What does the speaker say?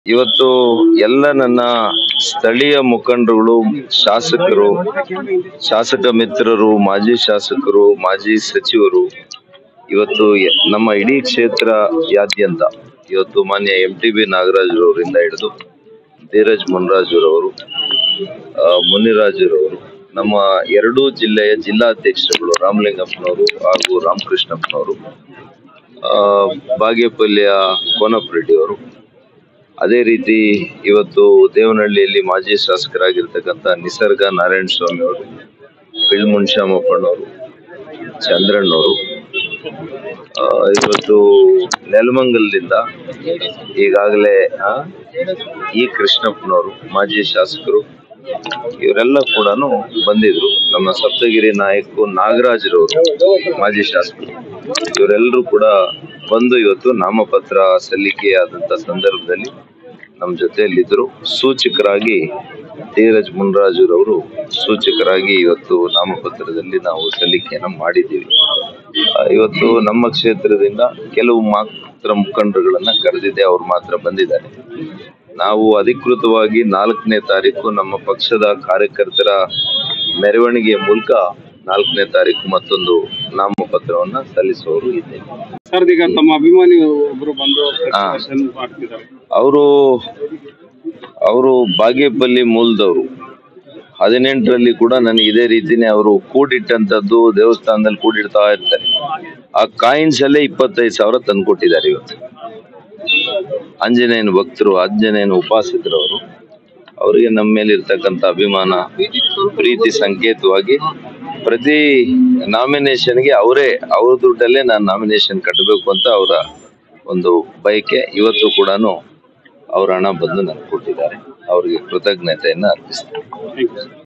ಇವತ್ತು ಎಲ್ಲ ನನ್ನ ಸ್ಥಳೀಯ ಮುಖಂಡರುಗಳು, ಶಾಸಕರು, ಶಾಸಕ ಮಿತ್ರರು, ಮಾಜಿ ಶಾಸಕರು, ಮಾಜಿ ಸಚಿವರು ಇವತ್ತು ನಮ್ಮ ಇಡೀ ಕ್ಷೇತ್ರಯಾದ್ಯಂತ ಇವತ್ತು ಮಾನ್ಯ MTB ನಾಗರಾಜ್ ಅವರಿಂದ ಹಿಡಿದು ಧೀರಜ್ ಮುನ್ರಾಜುರವರು, ಮುನಿರಾಜುರವರು, ನಮ್ಮ ಎರಡೂ ಜಿಲ್ಲೆಯ ಜಿಲ್ಲಾಧ್ಯಕ್ಷರುಗಳು ರಾಮಲಿಂಗಪ್ಪನವರು ಹಾಗೂ ರಾಮಕೃಷ್ಣಪ್ಪನವರು, ಬಾಗೇಪಲ್ಲಿಯ ಕೋನಪ್ರೆಡ್ಡಿ ಅವರು, ಅದೇ ರೀತಿ ಇವತ್ತು ದೇವನಹಳ್ಳಿಯಲ್ಲಿ ಮಾಜಿ ಶಾಸಕರಾಗಿರ್ತಕ್ಕಂಥ ನಿಸರ್ಗ ನಾರಾಯಣ ಸ್ವಾಮಿ ಅವರು, ಬಿಳ್ಮುನ್ಶಾಮಪ್ಪನವರು, ಚಂದ್ರಣ್ಣವರು, ಇವತ್ತು ನೆಲಮಂಗಲದಿಂದ ಈಗಾಗಲೇ ಈ ಕೃಷ್ಣಪ್ಪನವರು ಮಾಜಿ ಶಾಸಕರು, ಇವರೆಲ್ಲ ಕೂಡ ಬಂದಿದ್ರು. ನಮ್ಮ ಸಪ್ತಗಿರಿ ನಾಯಕ ನಾಗರಾಜ್ರವರು ಮಾಜಿ ಶಾಸಕರು, ಇವರೆಲ್ಲರೂ ಕೂಡ ಬಂದು ಇವತ್ತು ನಾಮಪತ್ರ ಸಲ್ಲಿಕೆಯಾದಂತ ಸಂದರ್ಭದಲ್ಲಿ ನಮ್ಮ ಜೊತೆಯಲ್ಲಿದ್ದರು. ಸೂಚಕರಾಗಿ ಧೀರಜ್ ಮುನ್ರಾಜುರವರು ಸೂಚಕರಾಗಿ ಇವತ್ತು ನಾಮಪತ್ರದಲ್ಲಿ ನಾವು ಸಲ್ಲಿಕೆಯನ್ನು ಮಾಡಿದ್ದೀವಿ. ಇವತ್ತು ನಮ್ಮ ಕ್ಷೇತ್ರದಿಂದ ಕೆಲವು ಮಾತ್ರ ಮುಖಂಡರುಗಳನ್ನ ಕರೆದಿದ್ದೆ, ಅವ್ರು ಮಾತ್ರ ಬಂದಿದ್ದಾರೆ. ನಾವು ಅಧಿಕೃತವಾಗಿ 4ನೇ ತಾರೀಕು ನಮ್ಮ ಪಕ್ಷದ ಕಾರ್ಯಕರ್ತರ ಮೆರವಣಿಗೆಯ ಮೂಲಕ 4ನೇ ತಾರೀಕು ಮತ್ತೊಂದು ನಾಮಪತ್ರವನ್ನ ಸಲ್ಲಿಸುವವರು ಇದ್ದೇವೆ. ಸರ್, ಈಗ ತಮ್ಮ ಅಭಿಮಾನಿ ಒಬ್ಬರು ಬಂದು ಅವರು ಬಾಗೇಪಲ್ಲಿ ಮೂಲದವರು. 18ರಲ್ಲಿ ಕೂಡ ನನಗೆ ಇದೇ ರೀತಿನೇ ಅವರು ಕೂಡಿಟ್ಟಂತದ್ದು, ದೇವಸ್ಥಾನದಲ್ಲಿ ಕೂಡಿಡ್ತಾ ಇರ್ತಾರೆ. ಆ ಕಾಯಿನ್ಸ್ ಅಲ್ಲೇ 25,000 ತಂದು ಕೊಟ್ಟಿದ್ದಾರೆ. ಇವತ್ತು ಆಂಜನೇಯನ ಭಕ್ತರು, ಆಂಜನೇಯನ ಉಪಾಸಕರವರು, ಅವರಿಗೆ ನಮ್ಮ ಮೇಲೆ ಇರ್ತಕ್ಕಂಥ ಅಭಿಮಾನ, ಪ್ರೀತಿ ಸಂಕೇತವಾಗಿ ಪ್ರತಿ ನಾಮಿನೇಷನ್ಗೆ ಅವ್ರ ದುಡ್ಡಲ್ಲೇ ನಾನು ನಾಮಿನೇಷನ್ ಕಟ್ಟಬೇಕು ಅಂತ ಅವರ ಒಂದು ಬಯಕೆ. ಇವತ್ತು ಕೂಡ ಅವ್ರ ಹಣ ಬಂದು ನನಗೆ ಕೊಟ್ಟಿದ್ದಾರೆ. ಅವರಿಗೆ ಕೃತಜ್ಞತೆಯನ್ನು ಅರ್ಪಿಸ್ತೇನೆ.